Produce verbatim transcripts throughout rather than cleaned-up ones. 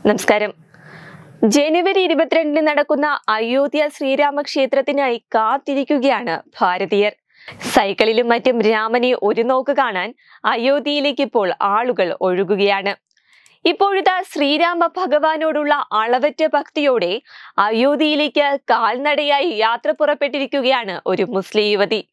നമസ്കാരം. ജനുവരി ഇരുപത്തിരണ്ടിന് നടക്കുന്ന അയോധ്യ ശ്രീരാമക്ഷേത്രത്തിനായി കാത്തിരിക്കുകയാണ് ഭാരതീയർ. സൈക്കിളിലും മറ്റും രാമനെ ഒരു നോക്ക് കാണാൻ അയോധ്യയിലേക്ക് ഇപ്പോൾ ആളുകൾ ഒഴുകുകയാണ്. ഇപ്പോഴത്തെ ശ്രീരാമ ഭഗവാനോടുള്ള അളവറ്റ ഭക്തിയോടെ അയോധ്യയിലേക്ക് കാൽനടയായി യാത്ര പുറപ്പെട്ടിരിക്കുകയാണ് ഒരു മുസ്ലിം യുവതി.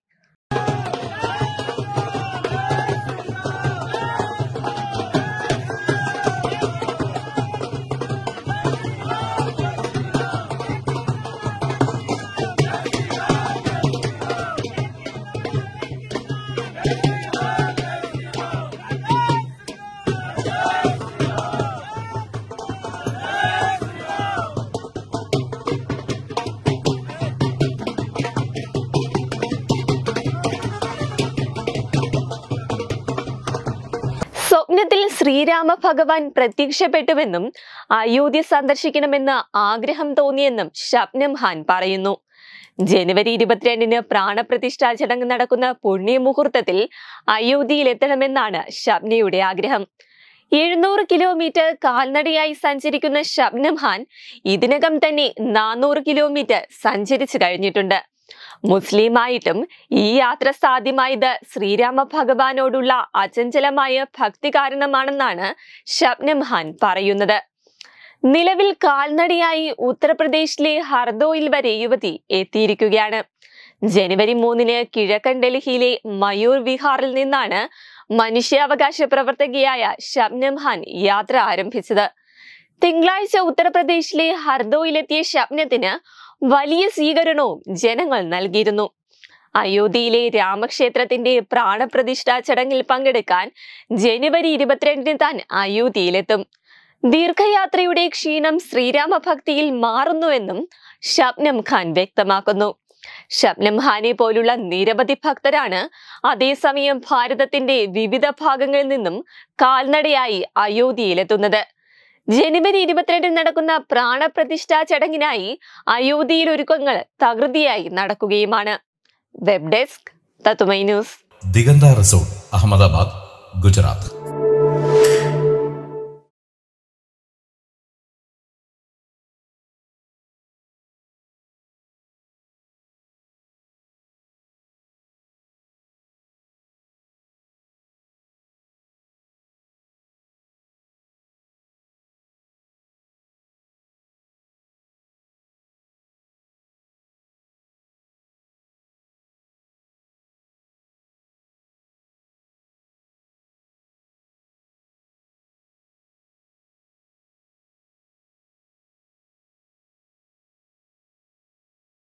സ്വപ്നത്തിൽ ശ്രീരാമ ഭഗവാൻ പ്രത്യക്ഷപ്പെട്ടുവെന്നും അയോധ്യ സന്ദർശിക്കണമെന്ന് ആഗ്രഹം തോന്നിയെന്നും ഷബ്നം ഖാൻ പറയുന്നു. ജനുവരി ഇരുപത്തിരണ്ടിന് പ്രാണപ്രതിഷ്ഠാ ചടങ്ങ് നടക്കുന്ന പുണ്യമുഹൂർത്തത്തിൽ അയോധ്യയിൽ എത്തണമെന്നാണ് ഷബ്നയുടെ ആഗ്രഹം. എഴുന്നൂറ് കിലോമീറ്റർ കാൽനടയായി സഞ്ചരിക്കുന്ന ഷബ്നം ഖാൻ ഇതിനകം തന്നെ നാനൂറ് കിലോമീറ്റർ സഞ്ചരിച്ചു കഴിഞ്ഞിട്ടുണ്ട്. മുസ്ലിമായിട്ടും ഈ യാത്ര സാധ്യമായത് ശ്രീരാമ ഭഗവാനോടുള്ള അചഞ്ചലമായ ഭക്തി കാരണമാണെന്നാണ് ഷബ്നം ഖാൻ പറയുന്നത്. നിലവിൽ കാൽനടയായി ഉത്തർപ്രദേശിലെ ഹർദോയിൽ വരെ യുവതി എത്തിയിരിക്കുകയാണ്. ജനുവരി മൂന്നിന് കിഴക്കൻ ഡൽഹിയിലെ മയൂർ വിഹാറിൽ നിന്നാണ് മനുഷ്യാവകാശ പ്രവർത്തകയായ ഷബ്നം ഖാൻ യാത്ര ആരംഭിച്ചത്. തിങ്കളാഴ്ച ഉത്തർപ്രദേശിലെ ഹർദോയിലെത്തിയ ഷബ്നത്തിന് വലിയ സ്വീകരണവും ജനങ്ങൾ നൽകിയിരുന്നു. അയോധ്യയിലെ രാമക്ഷേത്രത്തിന്റെ പ്രാണപ്രതിഷ്ഠാ ചടങ്ങിൽ പങ്കെടുക്കാൻ ജനുവരി ഇരുപത്തിരണ്ടിന് താൻ അയോധ്യയിലെത്തും. ദീർഘയാത്രയുടെ ക്ഷീണം ശ്രീരാമ ഭക്തിയിൽ മാറുന്നുവെന്നും ഷബ്നം ഖാൻ വ്യക്തമാക്കുന്നു. ഷബ്നം ഖാനെ പോലുള്ള നിരവധി ഭക്തരാണ് അതേസമയം ഭാരതത്തിന്റെ വിവിധ ഭാഗങ്ങളിൽ നിന്നും കാൽനടയായി അയോധ്യയിലെത്തുന്നത്. ജനുവരി ഇരുപത്തിരണ്ടിന് നടക്കുന്ന പ്രാണപ്രതിഷ്ഠാ ചടങ്ങിനായി അയോധ്യയിൽ ഒരുക്കങ്ങൾ തകൃതിയായി നടക്കുകയുമാണ്. വെബ് ഡെസ്ക് തത്തുമൈ ന്യൂസ്. ദിഗന്ത റിസോർട്ട്, അഹമ്മദാബാദ്, ഗുജറാത്ത്.